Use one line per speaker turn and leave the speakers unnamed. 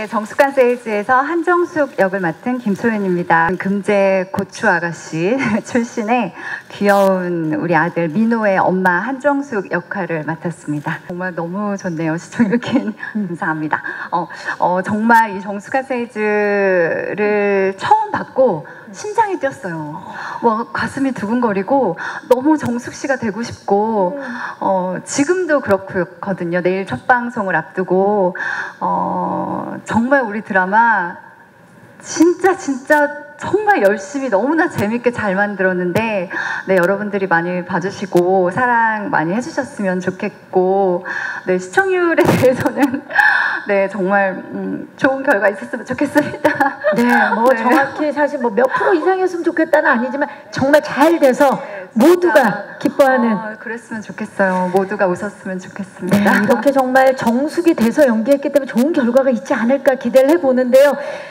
정숙한 세일즈에서 한정숙 역을 맡은 김소연입니다. 금제 고추 아가씨 출신의 귀여운 우리 아들 민호의 엄마 한정숙 역할을 맡았습니다. 정말 너무 좋네요. 시청률 감사합니다. 정말 이 정숙한 세일즈를 처음 받고 심장이 뛰었어요. 가슴이 두근거리고 너무 정숙 씨가 되고 싶고 지금도 그렇거든요. 내일 첫 방송을 앞두고 정말 우리 드라마 진짜 정말 열심히 너무나 재밌게 잘 만들었는데 여러분들이 많이 봐주시고 사랑 많이 해주셨으면 좋겠고 시청률에 대해서는 정말 좋은 결과 있었으면 좋겠습니다.
정확히 사실 몇 프로 이상이었으면 좋겠다는 아니지만 정말 잘 돼서 모두가 기뻐하는
그랬으면 좋겠어요. 모두가 웃었으면 좋겠습니다.
이렇게 정말 정숙이 돼서 연기했기 때문에 좋은 결과가 있지 않을까 기대를 해보는데요.